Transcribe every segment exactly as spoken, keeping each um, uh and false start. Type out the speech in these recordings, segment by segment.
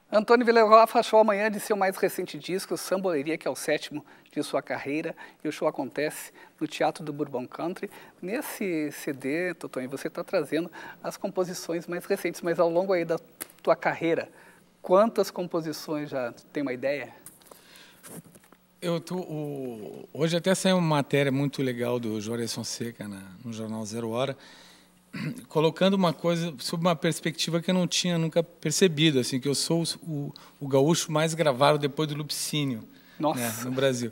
Antônio Villaroy achou amanhã de seu mais recente disco, Samboleria, que é o sétimo de sua carreira, e o show acontece no Teatro do Bourbon Country. Nesse C D, Totonho, você está trazendo as composições mais recentes, mas ao longo aí da tua carreira, quantas composições já tem uma ideia? Eu tô, o, hoje até saiu uma matéria muito legal do Juarez Fonseca na, no jornal Zero Hora, colocando uma coisa sob uma perspectiva que eu não tinha nunca percebido, assim, que eu sou o, o gaúcho mais gravado depois do Lupicínio, né, no Brasil.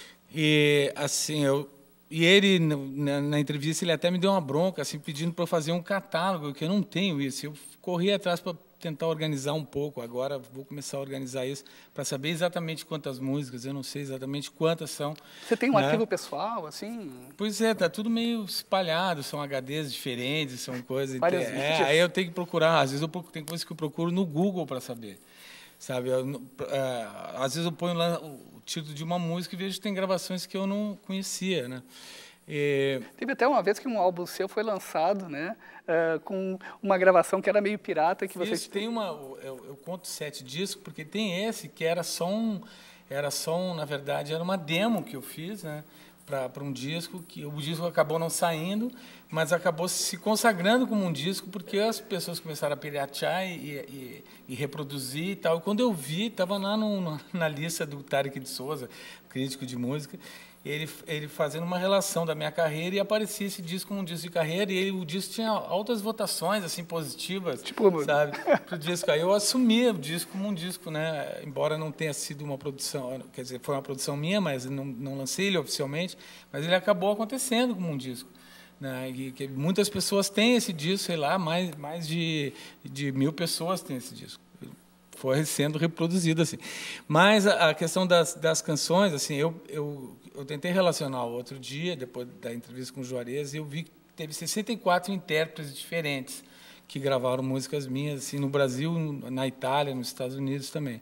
E assim, eu e ele na, na entrevista ele até me deu uma bronca, assim, pedindo para eu fazer um catálogo, que eu não tenho isso. Eu corri atrás para tentar organizar um pouco. Agora vou começar a organizar isso para saber exatamente quantas músicas. Eu não sei exatamente quantas são. Você tem um né? arquivo pessoal, assim? Pois é, tá tudo meio espalhado. São H Ds diferentes, são coisas. Várias que, é, aí eu tenho que procurar. Às vezes eu tem coisas que eu procuro no Google para saber, sabe? Eu, é, às vezes eu ponho lá o título de uma música e vejo que tem gravações que eu não conhecia, né? E... Teve até uma vez que um álbum seu foi lançado, né, uh, com uma gravação que era meio pirata. Que você... Isso, tem uma, eu, eu conto sete discos, porque tem esse que era só um, era só um, na verdade, era uma demo que eu fiz, né, para um disco, que o disco acabou não saindo, mas acabou se consagrando como um disco, porque as pessoas começaram a piratear e, e, e reproduzir e tal. Quando eu vi, estava lá no, na lista do Tarek de Souza, crítico de música, Ele, ele fazendo uma relação da minha carreira e aparecia esse disco como um disco de carreira e ele, o disco tinha altas votações assim positivas, tipo, sabe, pro disco. Aí eu assumi o disco como um disco, né, embora não tenha sido uma produção, quer dizer, foi uma produção minha, mas não, não lancei ele oficialmente, mas ele acabou acontecendo como um disco, né, e que muitas pessoas têm esse disco, sei lá, mais, mais de, de mil pessoas têm esse disco. Foi sendo reproduzido assim. Mas a, a questão das, das canções, assim, eu, eu, eu tentei relacionar o outro dia, depois da entrevista com o Juarez, e eu vi que teve sessenta e quatro intérpretes diferentes que gravaram músicas minhas, assim, no Brasil, na Itália, nos Estados Unidos também.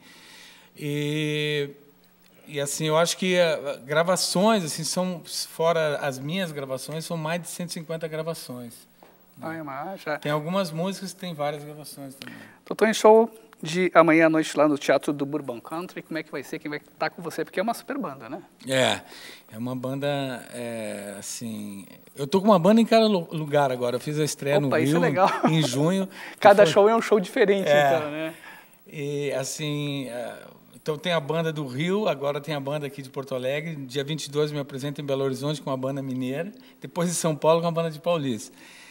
E, e assim, eu acho que a, gravações, assim, são, fora as minhas gravações, são mais de cento e cinquenta gravações. Ai, mas já... Tem algumas músicas que tem várias gravações também. Tô em show de amanhã à noite lá no Teatro do Bourbon Country. Como é que vai ser? Quem vai estar com você? Porque é uma super banda, né? É, é uma banda, é, assim... Eu tô com uma banda em cada lugar agora. Eu fiz a estreia Opa, no Rio, isso é legal. em junho. Cada foi... show é um show diferente, é, então, né? E, assim... Então tem a banda do Rio, agora tem a banda aqui de Porto Alegre. Dia vinte e dois me apresento em Belo Horizonte com uma banda mineira. Depois em São Paulo com a banda de Paulista.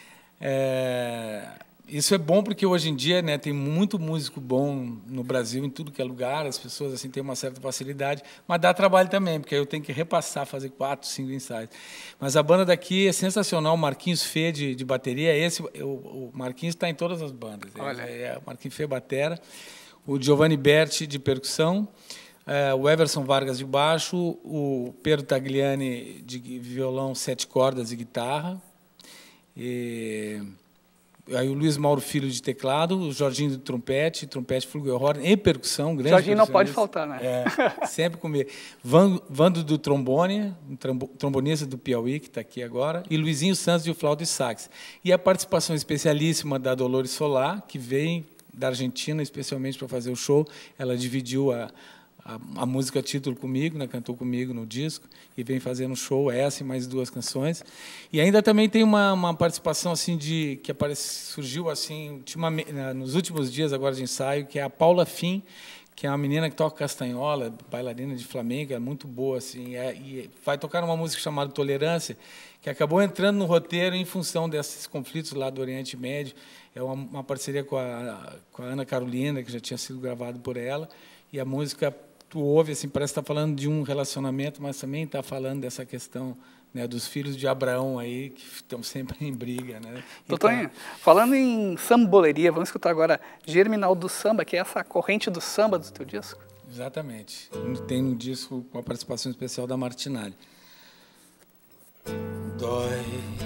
É... Isso é bom porque hoje em dia, né, tem muito músico bom no Brasil, em tudo que é lugar, as pessoas assim têm uma certa facilidade, mas dá trabalho também, porque eu tenho que repassar, fazer quatro, cinco ensaios. Mas a banda daqui é sensacional, o Marquinhos Fê de, de bateria, esse, o, o Marquinhos está em todas as bandas. Olha. É, é o Marquinhos Fê batera, o Giovanni Berti de percussão, é, o Everson Vargas de baixo, o Pedro Tagliani de violão, sete cordas e guitarra, e... Aí o Luiz Mauro Filho de teclado, o Jorginho de trompete, trompete flugelhorn e percussão. Grande Jorginho não pode faltar, né? É, sempre comigo. Vando do trombone, um trombonista do Piauí, que está aqui agora, e Luizinho Santos de flauta e sax. E a participação especialíssima da Dolores Solar, que veio da Argentina especialmente para fazer o show. Ela dividiu a, a, a música título comigo, né, cantou comigo no disco, e vem fazendo show, essa e mais duas canções. E ainda também tem uma, uma participação assim de que aparece, surgiu assim ultimamente, nos últimos dias agora de ensaio, que é a Paula Fim, que é uma menina que toca castanhola, bailarina de flamenco, é muito boa assim, é, e vai tocar uma música chamada Tolerância, que acabou entrando no roteiro em função desses conflitos lá do Oriente Médio. É uma, uma parceria com a, com a Ana Carolina, que já tinha sido gravado por ela, e a música tu ouve, assim, parece que está falando de um relacionamento, mas também está falando dessa questão, né, dos filhos de Abraão aí, que estão sempre em briga, né? Totonho, então, falando em samboleria, vamos escutar agora Germinal do Samba, que é essa corrente do samba do teu disco? Exatamente. Tem um disco com a participação especial da Martinalli. Dói,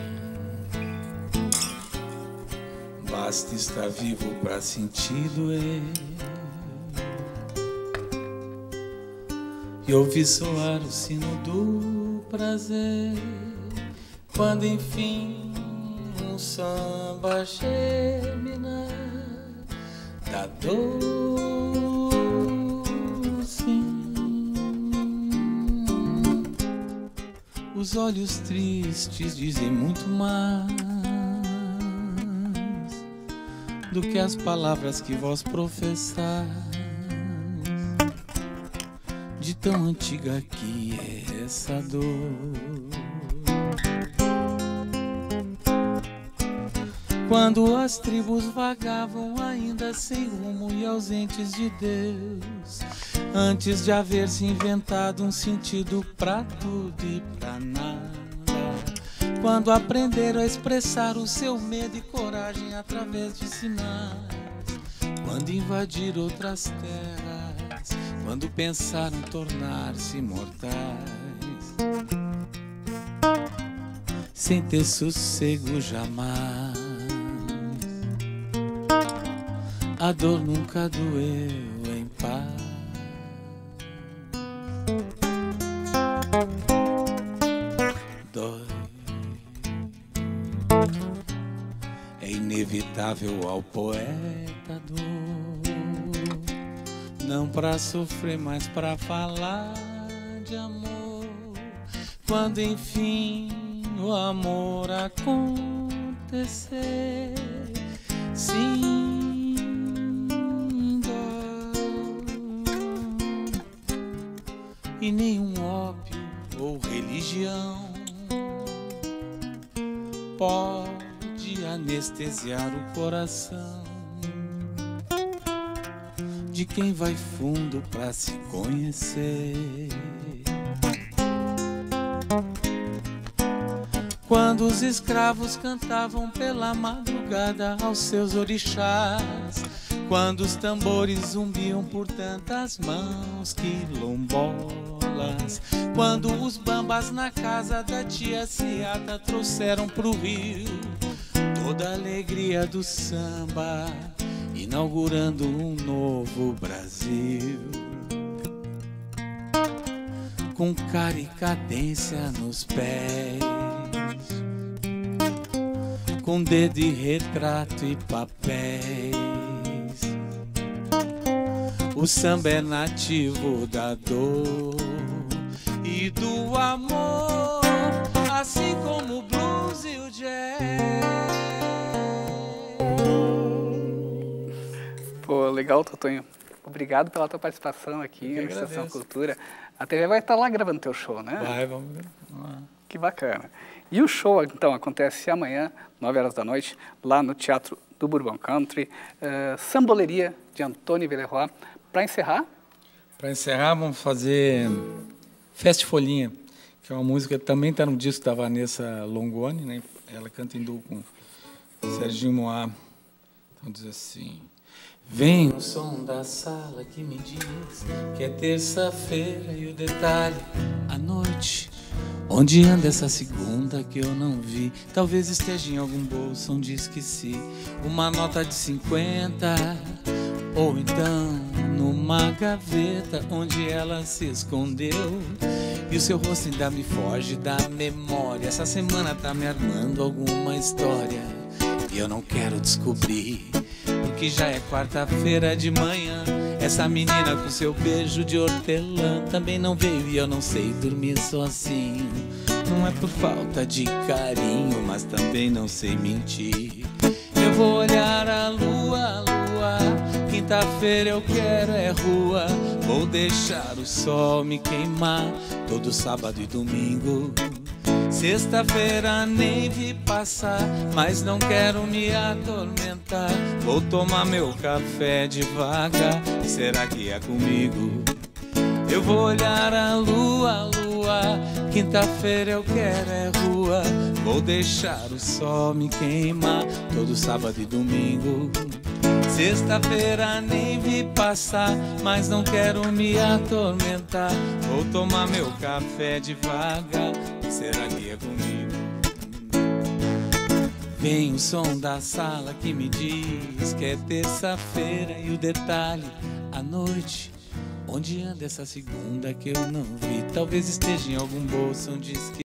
basta estar vivo para sentir doer e ouvir soar o sino do prazer, quando enfim um samba germinar da dor Os olhos tristes dizem muito mais do que as palavras que vós professais, de tão antiga que é essa dor. Quando as tribos vagavam ainda sem rumo e ausentes de Deus, antes de haver se inventado um sentido pra tudo e pra nada, quando aprenderam a expressar o seu medo e coragem através de sinais, quando invadir outras terras, quando pensaram tornar-se imortais, sem ter sossego jamais. A dor nunca doeu em paz. Dói. É inevitável ao poeta dor, não pra sofrer, mas pra falar de amor. Quando enfim o amor acontecer, sim, e nenhum ópio ou religião pode anestesiar o coração de quem vai fundo pra se conhecer. Quando os escravos cantavam pela madrugada aos seus orixás, quando os tambores zumbiam por tantas mãos quilombolas, quando os bambas na casa da tia Ciata trouxeram pro rio toda a alegria do samba, inaugurando um novo Brasil, com cara e cadência nos pés, com dedo e retrato e papéis. O samba é nativo da dor e do amor, assim como o blues e o jazz. Pô, legal, Totonho. Obrigado pela tua participação aqui na Estação Cultura. A T V vai estar lá gravando teu show, né? Vai, vamos ver. Vamos lá. Que bacana. E o show, então, acontece amanhã, nove horas da noite, lá no Teatro do Bourbon Country, uh, Samboleria de Antônio Villeroy. Para encerrar? Para encerrar, vamos fazer Festa Folhinha, que é uma música que também está no disco da Vanessa Longoni, né? Ela canta em duo com Serginho Moá. Então diz assim: vem o som da sala que me diz que é terça-feira e o detalhe, a noite. Onde anda essa segunda que eu não vi? Talvez esteja em algum bolso onde esqueci uma nota de cinquenta, ou então numa gaveta onde ela se escondeu. E o seu rosto ainda me foge da memória. Essa semana tá me armando alguma história e eu não quero descobrir, porque já é quarta-feira de manhã. Essa menina com seu beijo de hortelã também não veio e eu não sei dormir sozinho. Não é por falta de carinho, mas também não sei mentir. Eu vou olhar a lua, a lua. Quinta-feira eu quero é rua. Vou deixar o sol me queimar todo sábado e domingo. Sexta-feira nem vi passar, mas não quero me atormentar. Vou tomar meu café devagar. Será que é comigo? Eu vou olhar a lua, a lua. Quinta-feira eu quero é rua. Vou deixar o sol me queimar todo sábado e domingo. Sexta-feira nem vi passar, mas não quero me atormentar. Vou tomar meu café devagar. Será que é comigo? Vem o som da sala que me diz que é terça-feira e o detalhe, a noite. Onde anda essa segunda que eu não vi? Talvez esteja em algum bolso onde esqueci.